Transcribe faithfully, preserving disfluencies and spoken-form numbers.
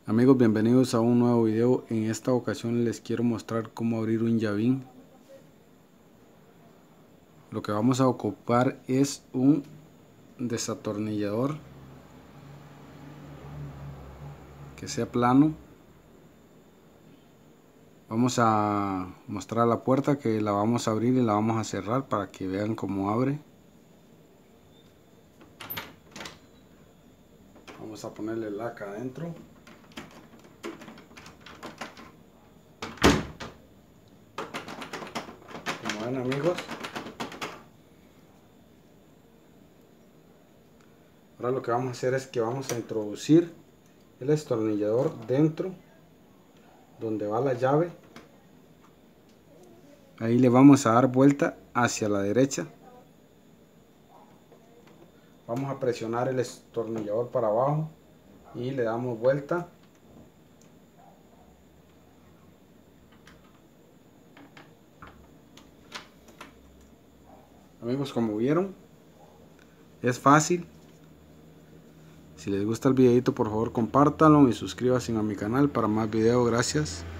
Amigos, bienvenidos a un nuevo video. En esta ocasión les quiero mostrar cómo abrir un llavín. Lo que vamos a ocupar es un desatornillador que sea plano. Vamos a mostrar la puerta, que la vamos a abrir y la vamos a cerrar para que vean cómo abre. Vamos a ponerle laca adentro. Como ven, amigos, ahora lo que vamos a hacer es que vamos a introducir el destornillador dentro donde va la llave. Ahí le vamos a dar vuelta hacia la derecha. Vamos a presionar el destornillador para abajo y le damos vuelta. Amigos, como vieron, es fácil. Si les gusta el videito, por favor compártanlo y suscríbanse a mi canal para más videos. Gracias.